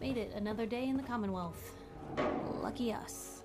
Made it another day in the Commonwealth. Lucky us.